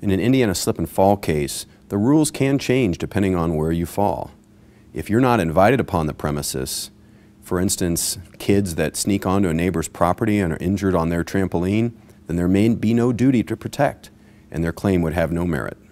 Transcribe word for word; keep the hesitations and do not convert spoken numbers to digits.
In an Indiana slip and fall case, the rules can change depending on where you fall. If you're not invited upon the premises, for instance, kids that sneak onto a neighbor's property and are injured on their trampoline, then there may be no duty to protect, and their claim would have no merit.